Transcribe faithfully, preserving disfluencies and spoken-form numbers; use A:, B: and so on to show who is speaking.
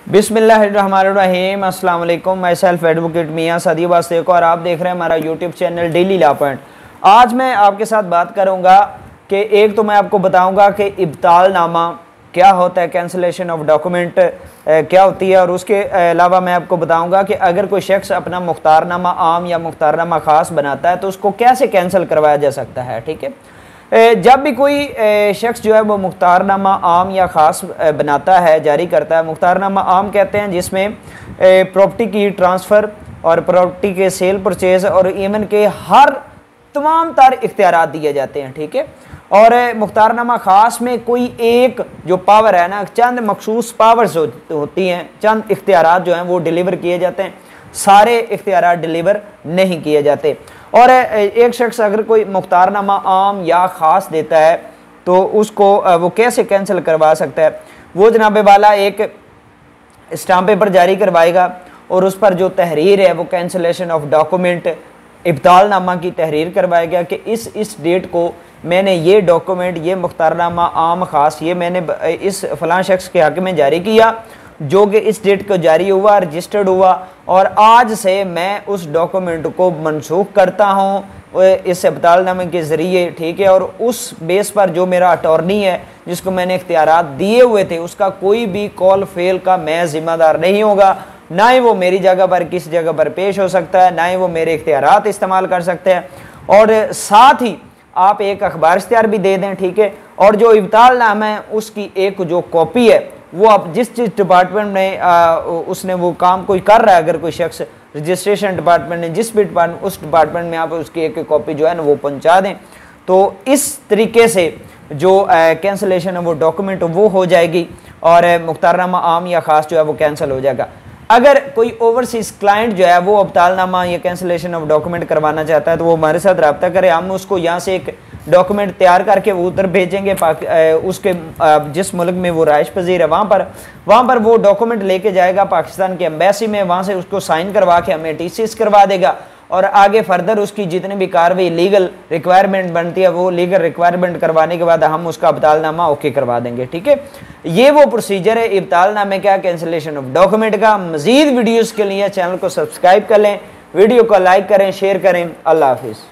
A: बिस्मिल्लाहिर्रहमानिर्रहीम। अस्सलाम वालेकुम। माई सेल्फ एडवोकेट मियाँ सदी वास्तेको और आप देख रहे हैं हमारा YouTube channel daily law point. आज मैं आपके साथ बात करूंगा कि एक तो मैं आपको बताऊंगा कि इब्तालनामा क्या होता है, कैंसलेशन ऑफ डॉक्यूमेंट क्या होती है, और उसके अलावा मैं आपको बताऊंगा कि अगर कोई शख्स अपना मुख्तारनामा आम या मुख्तारनामा ख़ास बनाता है तो उसको कैसे कैंसिल करवाया जा सकता है। ठीक है, जब भी कोई शख्स जो है वो मुख्तारनामा आम या ख़ास बनाता है, जारी करता है। मुख्तारनामा आम कहते हैं जिसमें प्रॉपर्टी की ट्रांसफ़र और प्रॉपर्टी के सेल परचेज़ और इवन के हर तमाम तार इख्तियारात दिए जाते हैं। ठीक है, और मुख्तारनामा ख़ास में कोई एक जो पावर है ना, चंद मखसूस पावर्स होती हैं, चंद इख्तियारात जो हैं वो डिलीवर किए जाते हैं, सारे इख्तियारात डिलीवर नहीं किए जाते। और एक शख्स अगर कोई मुख्तारनामा आम या ख़ास देता है तो उसको वो कैसे कैंसिल करवा सकता है। वो जनाब वाला एक स्टाम्प पेपर जारी करवाएगा और उस पर जो तहरीर है वो कैंसिलेशन ऑफ डॉक्यूमेंट इब्तालनामा की तहरीर करवाएगा कि इस इस डेट को मैंने ये डॉक्यूमेंट, ये मुख्तारनामा आम ख़ास, ये मैंने इस फ़लाँ शख्स के हक़ में जारी किया जो कि इस डेट को जारी हुआ, रजिस्टर्ड हुआ, और आज से मैं उस डॉक्यूमेंट को मनसूख करता हूँ इस इब्तालनामे के ज़रिए। ठीक है, और उस बेस पर जो मेरा अटॉर्नी है जिसको मैंने इख्तियारात दिए हुए थे उसका कोई भी कॉल फेल का मैं ज़िम्मेदार नहीं होगा, ना ही वो मेरी जगह पर किसी जगह पर पेश हो सकता है, ना ही वो मेरे इख्तियारात इस्तेमाल कर सकते हैं। और साथ ही आप एक अखबार इश्तिहार भी दे दें। ठीक है, और जो इब्तालनामा है उसकी एक जो कॉपी है वो आप जिस जिस डिपार्टमेंट में आ, उसने वो काम कोई कर रहा है, अगर कोई शख्स रजिस्ट्रेशन डिपार्टमेंट ने जिस भी डिपार्टमेंट उस डिपार्टमेंट में आप उसकी एक कॉपी जो है ना वो पहुंचा दें, तो इस तरीके से जो कैंसिलेशन है वो डॉक्यूमेंट वो हो जाएगी और मुख्तारनामा आम या ख़ास जो है वो कैंसिल हो जाएगा। अगर कोई ओवरसीज़ क्लाइंट जो है वो इब्तालनामा या कैंसिलेशन ऑफ डॉक्यूमेंट करवाना चाहता है तो वो हमारे साथ रब्ता करे, हम उसको यहाँ से एक डॉक्यूमेंट तैयार करके वो उधर भेजेंगे, उसके जिस मुल्क में वो राइश पजीर है वहाँ पर वहाँ पर वो डॉक्यूमेंट लेके जाएगा पाकिस्तान की एम्बेसी में, वहाँ से उसको साइन करवा के हमें टीसीएस करवा देगा, और आगे फर्दर उसकी जितनी भी कार्रवाई लीगल रिक्वायरमेंट बनती है वो लीगल रिक्वायरमेंट करवाने के बाद हम उसका इब्तालनामा ओके करवा देंगे। ठीक है, ये वो प्रोसीजर है इब्तालनामे का, कैंसिलेशन ऑफ डॉक्यूमेंट का। मजीद वीडियोज़ के लिए चैनल को सब्सक्राइब कर लें, वीडियो को लाइक करें, शेयर करें। अल्लाह हाफिज़।